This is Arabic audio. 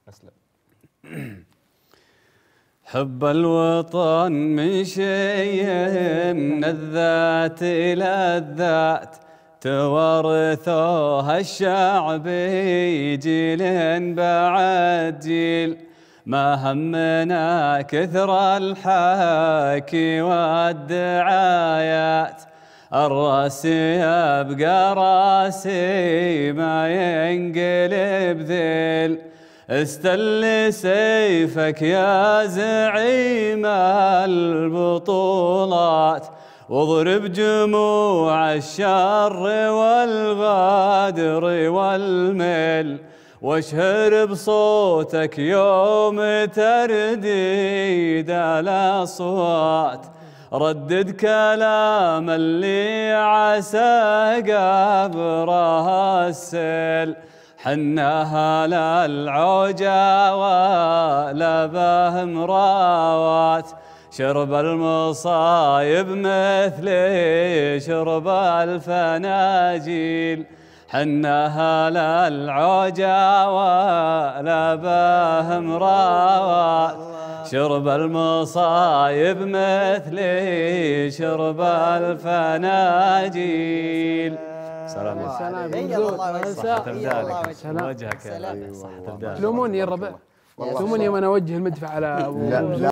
أسلم. حب الوطن من شيء من الذات إلى الذات، توارثوها الشعب جيل بعد جيل. ما همنا كثر الحكي والدعايات، الراس يبقى راسي ما ينقلب ذيل. استل سيفك يا زعيم البطولات، واضرب جموع الشر والغادر والميل. واشهر بصوتك يوم ترديد الأصوات، ردد كلام اللي عسى قبره السيل. حناها للعوجة ولا بهم راوات، شرب المصايب مثل شرب الفناجيل. حناها للعوجة ولا بهم راوات، شرب المصايب مثل شرب الفناجيل. سلام يا سلام صحة بدالك، وجهك يا تلوموني يا الربع، تلوموني يوم انا اوجه المدفع على ابو